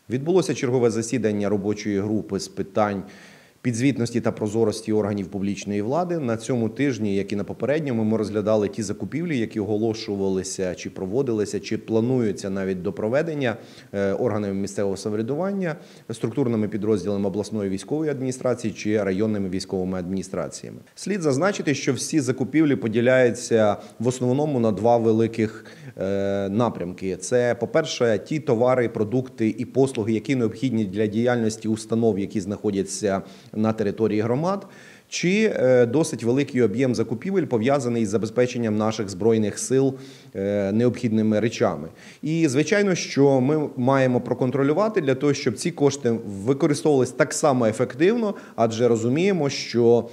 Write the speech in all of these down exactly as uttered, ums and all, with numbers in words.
Відбулося чергове засідання робочої групи з питань підзвітності та прозорості органів публічної влади. На цьому тижні, як і на попередньому, ми розглядали ті закупівлі, які оголошувалися чи проводилися, чи плануються навіть до проведення органами місцевого самоврядування, структурними підрозділами обласної військової адміністрації чи районними військовими адміністраціями. Слід зазначити, що всі закупівлі поділяються в основному на два великих напрямки. Це, по-перше, ті товари, продукти і послуги, які необхідні для діяльності установ, які знаходяться на території громад, чи досить великий об'єм закупівель, пов'язаний із забезпеченням наших Збройних сил необхідними речами. І, звичайно, що ми маємо проконтролювати для того, щоб ці кошти використовувалися так само ефективно, адже розуміємо, що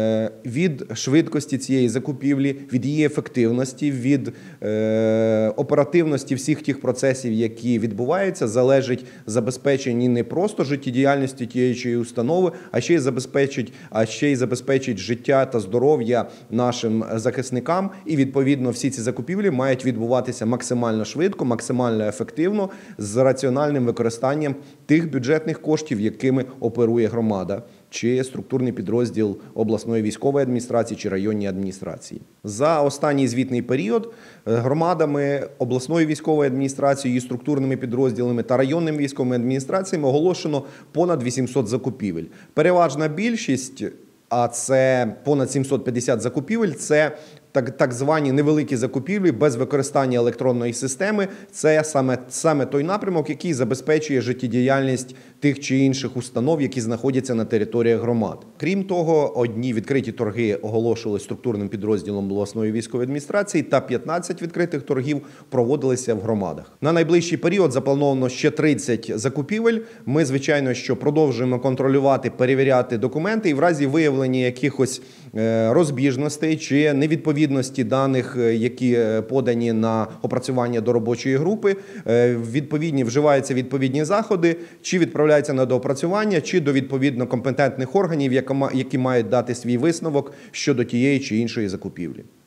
від швидкості цієї закупівлі, від її ефективності, від оперативності всіх тих процесів, які відбуваються, залежить забезпечення не просто життєдіяльності тієї чи іншої установи, а ще й забезпечить, а ще й забезпечить життя та здоров'я нашим захисникам. І, відповідно, всі ці закупівлі мають відбуватися максимально швидко, максимально ефективно, з раціональним використанням тих бюджетних коштів, якими оперує громада чи структурний підрозділ обласної військової адміністрації чи районній адміністрації. За останній звітний період громадами обласної військової адміністрації, її структурними підрозділами та районними військовими адміністраціями оголошено понад вісімсот закупівель. Переважна більшість, а це понад сімсот п'ятдесят закупівель, це Так, так звані невеликі закупівлі без використання електронної системи. Це саме, саме той напрямок, який забезпечує життєдіяльність тих чи інших установ, які знаходяться на територіях громад. Крім того, одні відкриті торги оголошували структурним підрозділом обласної військової адміністрації та п'ятнадцять відкритих торгів проводилися в громадах. На найближчий період заплановано ще тридцять закупівель. Ми, звичайно, що продовжуємо контролювати, перевіряти документи і в разі виявлення якихось розбіжностей чи невідповідності даних, які подані на опрацювання до робочої групи, відповідні вживаються відповідні заходи, чи відправляються на доопрацювання, чи до відповідно компетентних органів, які мають дати свій висновок щодо тієї чи іншої закупівлі.